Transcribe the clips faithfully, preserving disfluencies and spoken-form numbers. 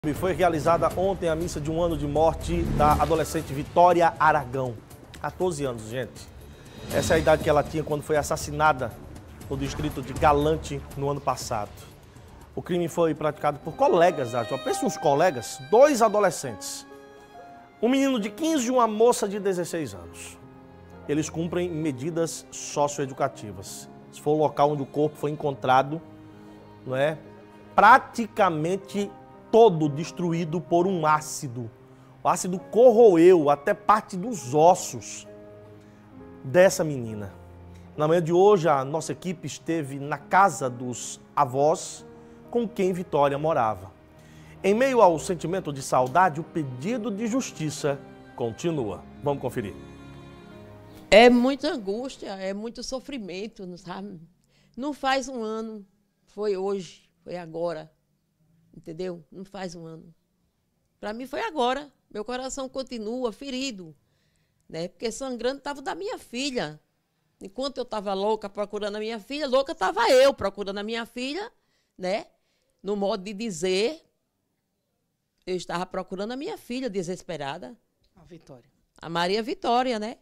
Foi realizada ontem a missa de um ano de morte da adolescente Vitória Aragão. quatorze anos, gente. Essa é a idade que ela tinha quando foi assassinada no distrito de Galante no ano passado. O crime foi praticado por colegas da jovem. Pensa uns colegas, dois adolescentes. Um menino de quinze e uma moça de dezesseis anos. Eles cumprem medidas socioeducativas. Esse foi o local onde o corpo foi encontrado, não é? Praticamente todo destruído por um ácido. O ácido corroeu até parte dos ossos dessa menina. Na manhã de hoje, a nossa equipe esteve na casa dos avós com quem Vitória morava. Em meio ao sentimento de saudade, o pedido de justiça continua. Vamos conferir. É muita angústia, é muito sofrimento, não sabe? Não faz um ano, foi hoje, foi agora. Entendeu? Não faz um ano. Para mim foi agora. Meu coração continua ferido, né? Porque sangrando estava da minha filha. Enquanto eu estava louca procurando a minha filha, louca estava eu procurando a minha filha, né? No modo de dizer, eu estava procurando a minha filha desesperada. A Vitória. A Maria Vitória, né?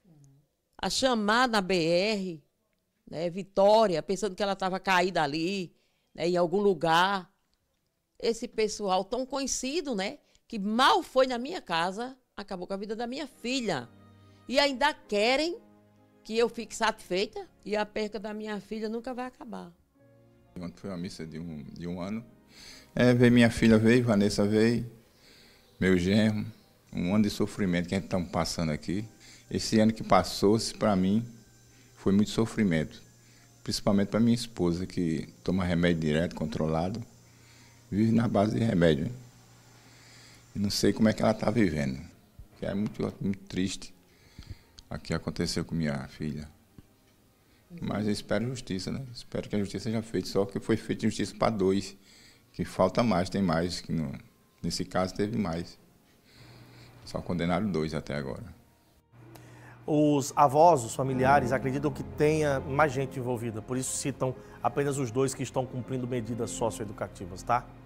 A chamar na B R, né? Vitória, pensando que ela estava caída ali, né? Em algum lugar. Esse pessoal tão conhecido, né, que mal foi na minha casa, acabou com a vida da minha filha. E ainda querem que eu fique satisfeita e a perca da minha filha nunca vai acabar. Ontem foi uma missa de um, de um ano. É, veio minha filha, veio, Vanessa veio, meu genro, um ano de sofrimento que a gente está passando aqui. Esse ano que passou, para mim, foi muito sofrimento. Principalmente para minha esposa, que toma remédio direto, controlado. Vive na base de remédio. Hein? E não sei como é que ela está vivendo. Que é muito, muito triste o que aconteceu com minha filha. Mas eu espero justiça, né? Espero que a justiça seja feita. Só que foi feita justiça para dois. Que falta mais, tem mais. Que no, nesse caso teve mais. Só condenaram dois até agora. Os avós, os familiares, acreditam que tenha mais gente envolvida. Por isso citam apenas os dois que estão cumprindo medidas socioeducativas, tá?